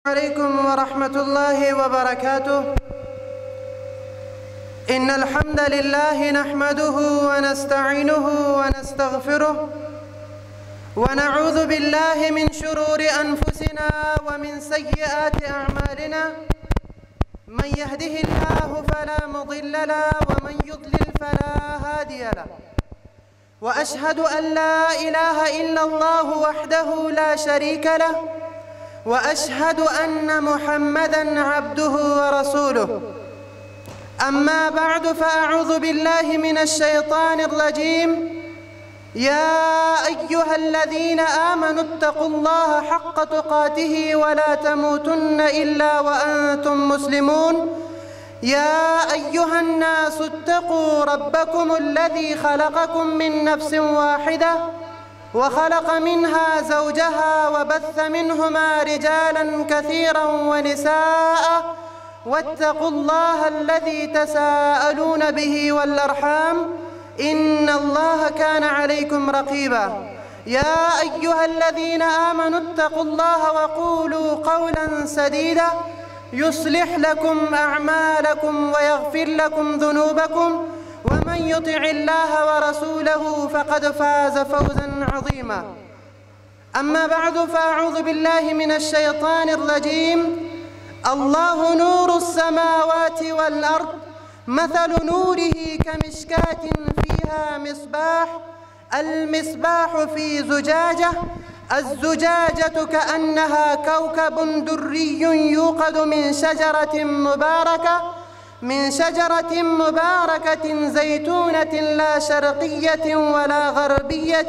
عليكم ورحمة الله وبركاته. إن الحمد لله نحمده ونستعينه ونستغفره ونعوذ بالله من شرور أنفسنا ومن سيئات أعمالنا. من يهده الله فلا مضل له ومن يضلل فلا هادي له. وأشهد أن لا إله إلا الله وحده لا شريك له، وأشهد أن محمدًا عبده ورسوله. أما بعد، فأعوذ بالله من الشيطان الرجيم. يا أيها الذين آمنوا اتقوا الله حق تقاته ولا تموتن إلا وأنتم مسلمون. يا أيها الناس اتقوا ربكم الذي خلقكم من نفس واحدة وخلق منها زوجها وبث منهما رجالا كثيرا ونساء، واتقوا الله الذي تساءلون به والأرحام إن الله كان عليكم رقيبا. يا أيها الذين آمنوا اتقوا الله وقولوا قولا سديدا يصلح لكم أعمالكم ويغفر لكم ذنوبكم، ومن يطع الله ورسوله فقد فاز فوزا عظيما. أما بعد، فأعوذ بالله من الشيطان الرجيم. الله نور السماوات والأرض، مثل نوره كمشكاة فيها مصباح، المصباح في زجاجة، الزجاجة كأنها كوكب دري يوقد من شجرة مباركة زيتونة لا شرقية ولا غربية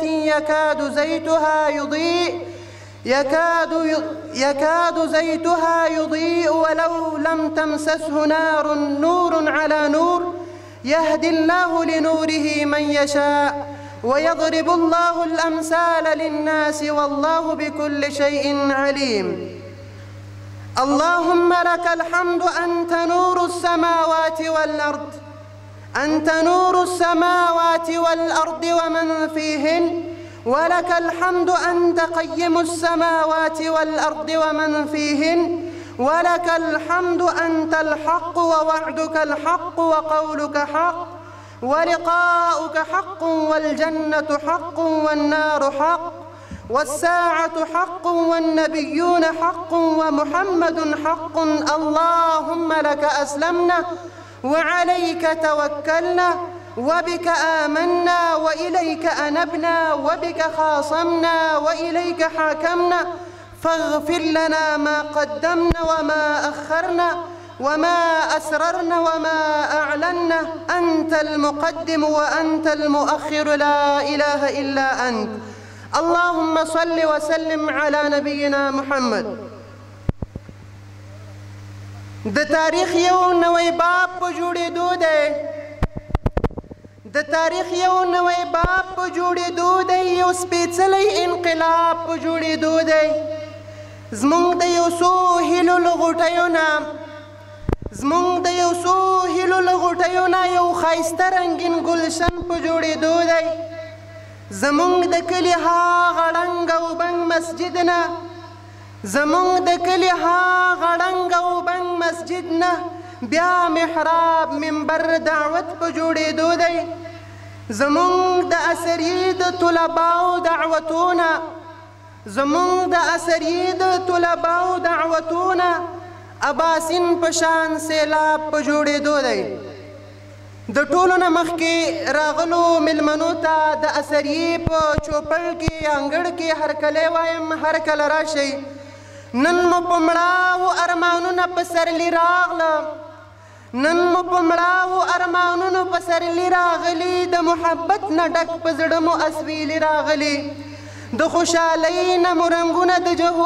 يكاد زيتها يضيء ولو لم تمسسه نار، نور على نور، يهدي الله لنوره من يشاء ويضرب الله الأمثال للناس والله بكل شيء عليم. اللهم لك الحمد، أنت نور السماوات والأرض، أنت نور السماوات والأرض ومن فيهن، ولك الحمد أنت قيم السماوات والأرض ومن فيهن، ولك الحمد أنت الحق ووعدك الحق وقولك حق ولقاؤك حق والجنة حق والنار حق والساعة حق والنبيون حق ومحمد حق. اللهم لك أسلمنا وعليك توكلنا وبك آمنا وإليك أنبنا وبك خاصمنا وإليك حاكمنا، فاغفر لنا ما قدمنا وما أخرنا وما أسررنا وما أعلنا، أنت المقدم وأنت المؤخر، لا إله إلا أنت. اللهم صل وسلم على نبينا محمد. د تاریخ یو نوی باب په جوړېدو دی، د تاریخ یو نوی باب په جوړېدو دی، یو سپېڅلی انقلاب په جوړېدو دی. زمونږ د یو څو هیلو له غوټیو نه یو ښایسته رنګین گلشن په جوړېدو دی. زمونږ د کلي هاغه ړنګ او بنګ مسجد نه بیا محراب منبر دعوت په جوړېدو دی. زمونږ د اثریې د طلباو دعوتونه اباسین په شان سیلاب په جوړېدو دی. د ټولو نه مخکې راغلو مېلمنو ته د اثریې په چوپړ کې انګړ کې هرکلی وایم، هر کله راشئ. نن مو په مړاوو ارمانونو په سرلي راغلي، د محبت نه ډک په زړه مو اسویلي راغلي. د خوشحالۍ نه مو رنګونه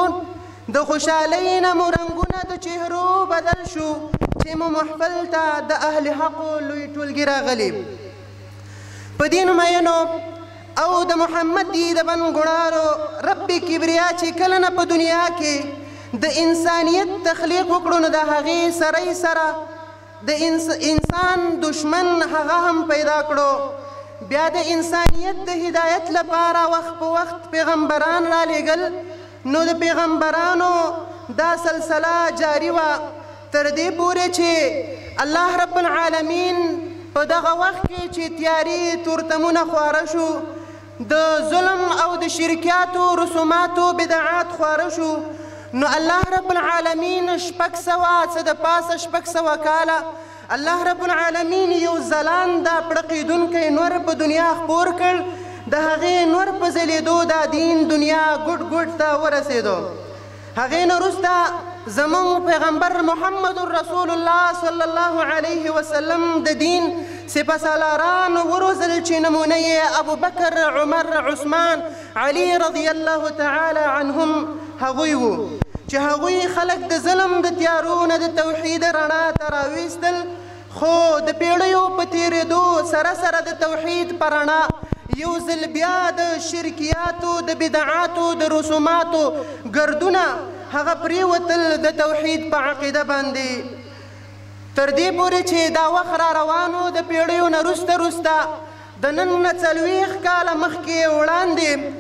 د چهرو بدل شو، چې مو محفل ته د اهل حقو لوی ټولګي راغلي. په دې نومینو او د محمد د بنګړارو رب کبریا چې کله نه په دنیا کې د انسانیت تخلیق وکړو، نو د هغې سره د انسان دشمن هغه هم پیدا کړو. بیا د انسانیت د هدایت لپاره وخت په وخت پیغمبران را لېږل، نو د پیغمبرانو دا سلسله جاری وه تر دې پورې چې الله رب العالمین په دغه وخت کې چې تیاري تورتمونه خواره شو، د ظلم او د شرکیاتو رسوماتو بدعات خواره شو، نو الله رب العالمین 600 څه د پاسه 600 کاله الله رب العالمین یو ځلانده پړقېدونکی نور په دنیا خپور کړ. د هغې نور په ځلېدو دا دین دنیا ګوټ ګوټ ته ورسېدو. هغې نه وروسته زموږ پیغمبر محمد رسول الله صلی الله علیه وسلم د دین سپهسالاران وروزل چې نمونه یې ابوبکر، عمر، عثمان، علي رضی الله تعالی عنهم هغوی وو چې هغوی خلک د ظلم د تیارو نه د توحید رڼا ته راویستل، خو د پیړیو په تېرېدو سره سره د توحید په رڼا یو ځل بیا د شرکیاتو د بدعاتو د رسوماتو ګردونه هغه پرېوتل د توحید په عقیده باندې، تر دې پورې چې دا وخت را روانو د پیړیو نه وروسته وروسته د نن نه 40 کاله مخکې وړاندې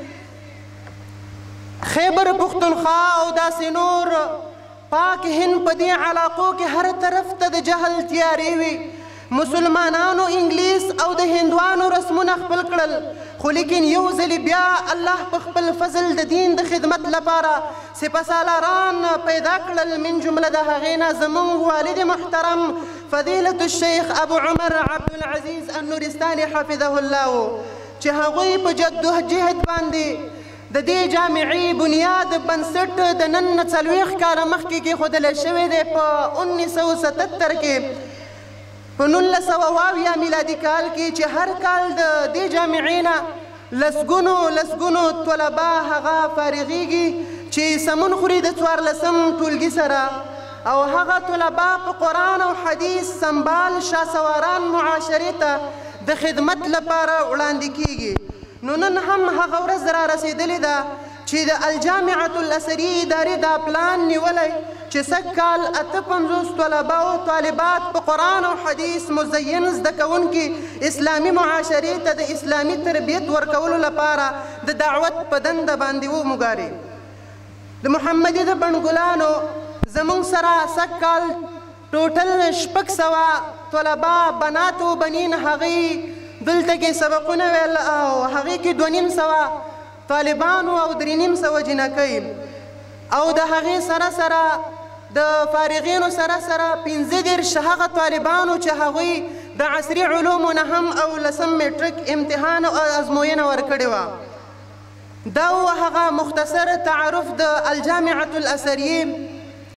خیبر پښتونخوا او داسې نور پاک هند په دې علاقو کې هر طرف ته د جهل تیارې وي. مسلمانانو انګلیس او د هندوانو رسمونه خپل کړل، خو لیکن یو ځل بیا الله په خپل فضل د دین د خدمت لپاره سپهسالاران پیدا کړل. من جمله د هغې نه زموږ والد محترم فضیلة الشیخ ابو عمر عبدالعزیز النورستاني حفظه الله چې هغوی په جدوجهد باندې د دې جامعې بنیاد بنسټ د نن نه 40 کاله مخکې کېښودلی شوی دی په 1977 کې په 1920 میلادي کال کې چې هر کال د دې جامعې نه لسګونو طلبا هغه فارغېږي چې سمون خوري د 14 ټولګي سره، او هغه طلبا په قرآن او حدیث سنبال شاسواران معاشرې ته د خدمت لپاره وړاندې کېږي. نو نن هم هغه ورځ را رسېدلې ده چې د الجامعة الازهري ادارې دا پلان نیولی چې سږ کال 58 طلبا او طالبات په قرآن او حدیث مزین زده کوونکي اسلامي معاشرې ته د اسلامي تربیت ورکولو لپاره د دعوت په دنده باندې وموږاري. د محمدي د بڼګلانو زموږ سره سږ کال ټوټل 600 طلبا بنات و بنین هغوی دلته کې سبقونه ویل او هغې کې 250 طالبانو او 350 جنکۍ، او د هغې سره سره د فارغینو سره سره 15 هغه طالبانو چې هغوی د عصري علومو نه هم 10 میټریک امتحان او ازموینه ورکړې وه. دا و هغه مختصر تعارف د الجامعة الازهري